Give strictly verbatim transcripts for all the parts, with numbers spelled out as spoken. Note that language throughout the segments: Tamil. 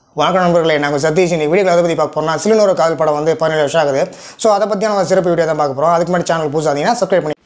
வணக்கம் நண்பர்களே, நாங்கள் சதீஷ். இந்த வீடியோவில் அதை பற்றி பார்க்க போகிறோம். சில்லுனு ஓரு காதல் படம் வந்து பதினேழு வருஷம் ஆகுது. ஸோ அதை பற்றி நம்ம சிறப்பு வீடியோ தான் பார்க்க போகிறோம். அதுக்கு முன்னாடி சேனல் புதுசாக சப்ஸ்கிரைப் பண்ணி.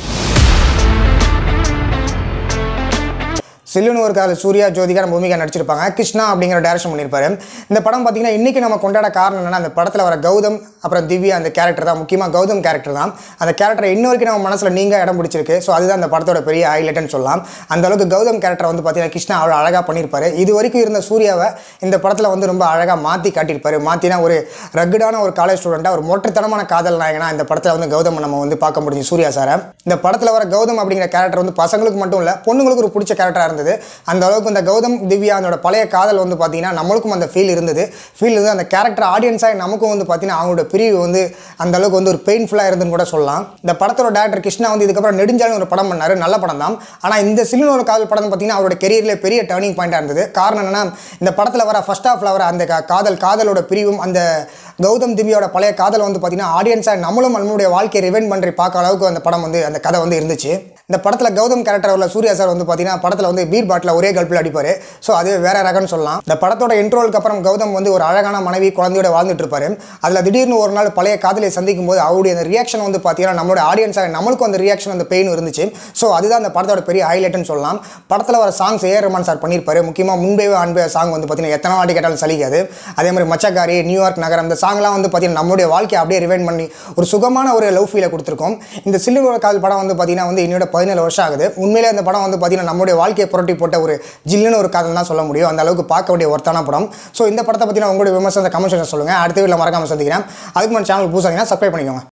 சில்லுனு ஓரு காதல் சூர்யா ஜோதிகா நம்ம பூமிகா நடிச்சிருப்பாங்க. கிருஷ்ணா அப்படிங்கிற டைரக்ஷன் பண்ணியிருப்பாரு. இந்த படம் பார்த்தீங்கன்னா இன்றைக்கி நம்ம கொண்டாட காரணம் என்னன்னா, அந்த படத்தில் வர கௌதம் அப்புறம் திவ்யா அந்த கேரக்டர் தான். முக்கியமாக கௌதம் கேரக்டர் தான். அந்த கேரக்டரை இன்ன வரைக்கும் நம்ம மனசில் நீங்கள் இடம் பிடிச்சிருக்கு. ஸோ அதுதான் அந்த படத்தோட பெரிய ஹைலைட்னு சொல்லலாம். அந்த அளவுக்கு கௌதம் கேரக்டர் வந்து பார்த்தீங்கன்னா கிருஷ்ணா அவ்வளோ அழகாக பண்ணியிருப்பாரு. இது வரைக்கும் இருந்த சூர்யாவை இந்த படத்தில் வந்து ரொம்ப அழகாக மாற்றி காட்டியிருப்பாரு. மாற்றினா ஒரு ரக்குடான ஒரு காலேஜ் ஸ்டூடெண்ட்டாக ஒரு மொட்டத்தனமான காதல் நாயகனா இந்த படத்தில் வந்து கௌதம் நம்ம வந்து பார்க்க முடியும். சூர்யா சாரை இந்த படத்தில் வர கௌதம் அப்படிங்கிற கேரக்டர் வந்து பசங்களுக்கு மட்டும் இல்லை, பொண்ணுங்களுக்கு ஒரு பிடிச்ச கேரக்டராக இருந்தது. அந்த அளவுக்கு இந்த கௌதம் திவ்யா அதோட பழைய காதல் வந்து பார்த்தீங்கன்னா நம்மளுக்கும் அந்த ஃபீல் இருந்தது. ஃபீல் இருந்து அந்த கேரக்டர் ஆடியன்ஸாக நமக்கும் வந்து பார்த்தீங்கன்னா அவங்களோட பிரிவு வந்து அந்த அளவுக்கு வந்து ஒரு பெயின்ஃபுல்லாக இருந்துன்னு கூட சொல்லலாம். இந்த படத்தோட டேரக்டர் கிருஷ்ணா வந்து இதுக்கப்புறம் நெடுஞ்சாலும் ஒரு படம் பண்ணார். நல்ல படம் தான். ஆனால் இந்த சில்லுனு ஓரு காதல் படம் பார்த்தீங்கன்னா அவரோட கெரியரில் பெரிய டர்னிங் பாயிண்டாக இருந்தது. காரணம் என்னன்னா, இந்த படத்தில் வர ஃபர்ஸ்ட் ஹாஃபில் வர அந்த காதல் காதலோட பிரிவும் அந்த கௌதம் திவ்யாவோட பழைய காதல் வந்து பார்த்தீங்கன்னா ஆடியன்ஸாக நம்மளும் நம்மளுடைய வாழ்க்கையை ரிவைண்ட் பண்ணி பார்க்க அளவுக்கு அந்த படம் வந்து அந்த கதை வந்து இருந்துச்சு. இந்த படத்தில் கௌதம் கேரக்டர் உள்ள சூர்யா சார் வந்து பார்த்தீங்கன்னா படத்தில் வந்து பீர் பாட்டில் ஒரே கல்ப்பில் அடிப்பார். ஸோ அது வேற ரகம்னு சொல்லலாம். இந்த படத்தோட இன்ட்ரோலுக்கு அப்புறம் கௌதம் வந்து ஒரு அழகான மனைவி குழந்தையோட வாழ்ந்துட்டு இருப்பாரு. அதில் திடீர்னு ஒரு நாள் பழைய காதலை சந்திக்கும் போது அவருடைய அந்த ரியாக்ஷன் வந்து பார்த்தீங்கன்னா நம்மளோட ஆடியன்ஸாக நம்மளுக்கும் அந்த ரியாக்ஷன் அந்த பெயின் இருந்துச்சு. ஸோ அதுதான் அந்த படத்தோட பெரிய ஹைலைட்னு சொல்லலாம். படத்தில் வர சாங்ஸ் ஏ ரஹ்மான் சார் பண்ணியிருப்பாரு. முக்கியமாக முன்பேவே அன்பே சாங் வந்து பார்த்தீங்கன்னா எத்தனை வாட்டி கேட்டாலும் சலிக்காது. அதே மாதிரி மச்சக்காரி, நியூயார்க் நகரம், இந்த சாங்லாம் வந்து பார்த்தீங்கன்னா நம்மளுடைய வாழ்க்கையை அப்படியே ரிவைண்ட் பண்ணி ஒரு சுகமான ஒரு லவ் ஃபீலை கொடுத்துருக்கோம். இந்த சில்லுனு ஓரு காதல் படம் வந்து பார்த்தீங்கன்னா வந்து என்னோட பதினேழு வருஷம் ஆகுது. உண்மையிலே அந்த படம் வந்து பார்த்தீங்கன்னா நம்மளுடைய வாழ்க்கையை புரட்டி போட்ட ஒரு ஜில்லுன்னு ஒரு காதல் தான் சொல்ல முடியும். அந்த அளவுக்கு பார்க்க வேண்டிய ஒருத்தான படம். ஸோ இந்த படத்தை பற்றின உங்களுடைய விமர்சனத்தை கமெண்ட் செக்ஷன் சொல்லுங்கள். அடுத்த வீடியோவில் மறக்காமல் சந்திக்கிறேன். அதுக்கு முன்னாடி சேனல் புதுசாக சப்ஸ்கிரைப் பண்ணிக்கோங்க.